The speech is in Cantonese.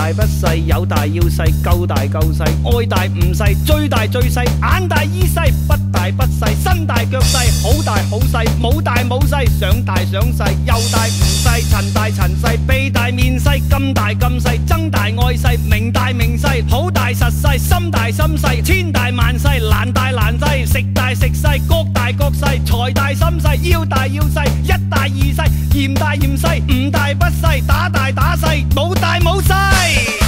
大不細，有大要細，夠大夠細，愛大唔細，最大最細，眼大耳細，不大不細，身大腳細，好大好細，冇大冇細，想大想細，又大唔細，塵大塵細，鼻大面細，咁大咁細，增大愛細，明大明細，好大實細，心大心細，千大萬細，難大難細，食大食細，國大國細，財大心細，腰大腰細，一大二細，嫌大嫌細，唔大不細，打大打細，冇大冇細。